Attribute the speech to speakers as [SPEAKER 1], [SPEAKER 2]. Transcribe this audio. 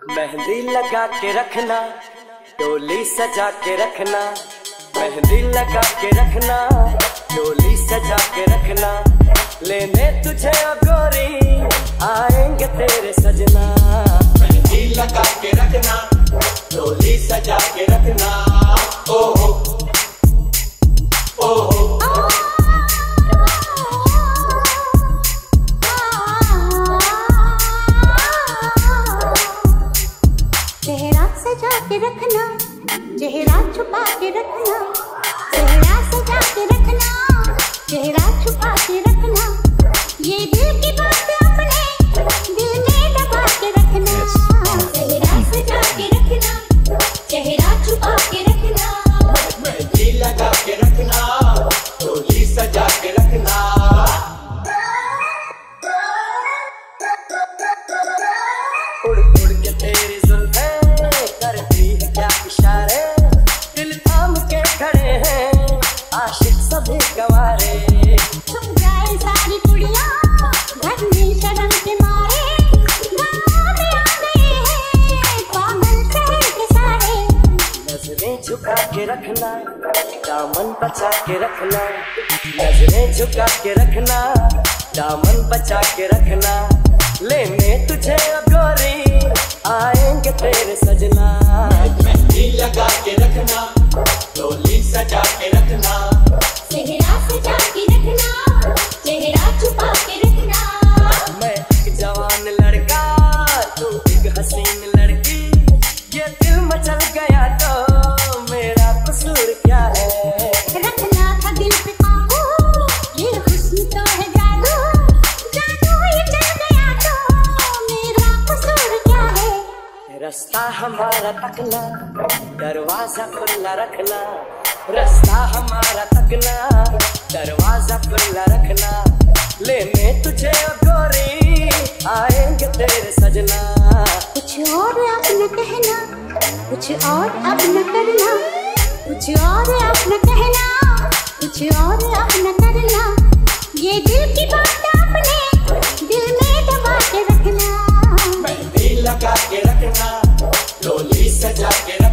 [SPEAKER 1] मेहंदी लगा के रखना, डोली सजा के रखना। मेहंदी लगा के रखना, डोली सजा के रखना। लेने तुझे ओ गोरी आएंगे तेरे सजना।
[SPEAKER 2] मेहंदी लगा के रखना, डोली सजा के रखना। ओहो ओहो
[SPEAKER 3] चेहरा सजा के रखना, चेहरा छुपा के रखना। चेहरा सजा के रखना, चेहरा छुपा के रखना। ये दिल की बात अपने दिल में दबा के रखना। चेहरा सजा के रखना, चेहरा छुपा के रखना।
[SPEAKER 2] मेहंदी लगा के रखना, डोली सजा के रखना।
[SPEAKER 1] उड़ उड़ के तेरी जुल्फें करती है क्या इशारे। दिल थाम के खड़े हैं आशिक सभी गवारे।
[SPEAKER 3] छुप जाए सारी कुड़ियाँ घर में शर्म के मारे। गाँव में आ गए हैं पागल शहर के सारे।
[SPEAKER 1] नजरें झुका के रखना, दामन बचा के रखना। नजरें झुका के रखना, दामन बचा के रखना। लेने तुझे ओ गोरी आएंगे तेरे सजना।
[SPEAKER 2] मेहंदी लगा के रखना, डोली सजा के रखना।
[SPEAKER 3] चेहरा सजा के रखना, चेहरा छुपा के रखना।
[SPEAKER 1] मैं एक जवान लड़का, तू एक हसीन लड़की। ये दिल मचल गया तो मेरा कसूर क्या है।
[SPEAKER 3] रखना था दिल पे काबू, ये हुस्न तो है जादू। जादू ये चल गया तो मेरा कसूर क्या है।
[SPEAKER 1] रास्ता हमारा तकना, दरवाजा खुला रखना। रास्ता हमारा तकना, दरवाजा खुला रखना। लेने तुझे ओ गोरी आएंगे तेरे सजना।
[SPEAKER 3] कुछ और अब न कहना, कुछ और अब न करना। कुछ और अब न कहना, कुछ और अब न करना। ये दिल की बात अपने दिल में दबा के रखना।
[SPEAKER 2] मेहंदी लगा के रखना, डोली सजा के